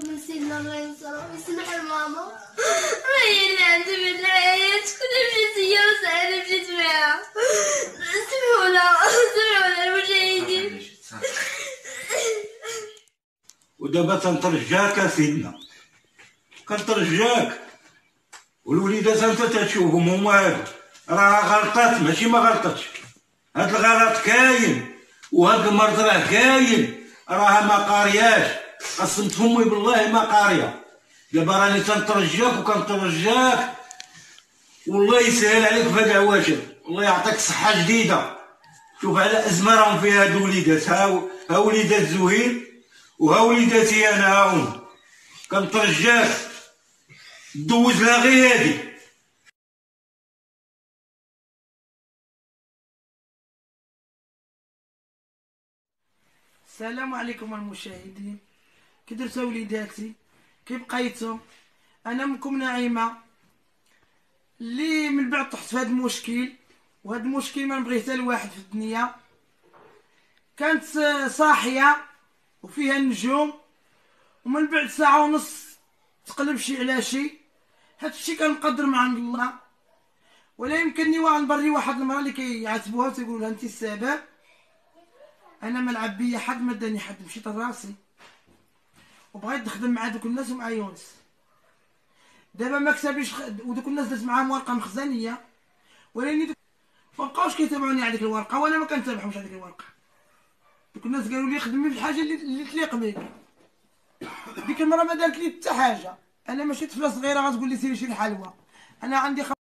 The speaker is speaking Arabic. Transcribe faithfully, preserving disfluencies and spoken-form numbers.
من سيدنا الله ينصره ويسمح لماما. هي اللي عندي بنت العيال شكون مشيت هي وسعيدة مشيت معاها. سمحوا لها سمحوا لها المشاهدين. ودابا تنترجاك اسيدنا، كنترجاك، والوليدات انت تشوفهم هما هادو، راه غلطات ماشي ما غلطتش، هاد الغلط كاين وهاد المرض راه كاين، راها ما قارياش، قسمت فمي بالله ما قاريه. دابا راني تنترجاك وكنترجاك والله يسهل عليك في هاد العواشر، الله يعطيك صحه جديده. شوف على ازمه راهم فيها هاد الوليدات، ها ها وليدات زهير وها وليداتي انا هاهم، كنترجاك دوز لها غير هادي. السلام عليكم المشاهدين، كي درتو وليداتي كي بقيتو؟ انا امكم نعيمه اللي من بعد طحت في هذا المشكل، وهذا المشكل ما نبغيه حتى لواحد في الدنيا. كانت صاحيه وفيها النجوم، ومن بعد ساعه ونص تقلب شي على شي. هذا الشيء كان مقدر من عند الله، ولا يمكنني واحد نبري واحد المراه اللي كيعاتبوها وتيقولوا لها انت السبب. انا ما لعب بيا حد، ما داني حد، مشيت لراسي وبغيت نخدم مع دوك الناس ومع يونس. دابا ما كسبليش خ... ودوك الناس دازت معاهم ورقه مخزنيه، ولكن دوك ما بقاوش كيتابعوني على ديك الورقه، وانا ما كنتابعهمش على ديك الورقه. دوك الناس قالوا لي خدمي في الحاجه اللي, اللي تليق بك. ديك المره ما دارت لي حتى حاجه. انا ماشي طفله صغيره غتقول لي سيري شري حلوى. انا عندي